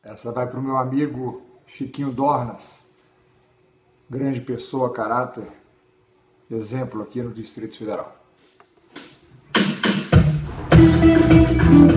Essa vai para o meu amigo Chiquinho Dornas, grande pessoa, caráter, exemplo aqui no Distrito Federal.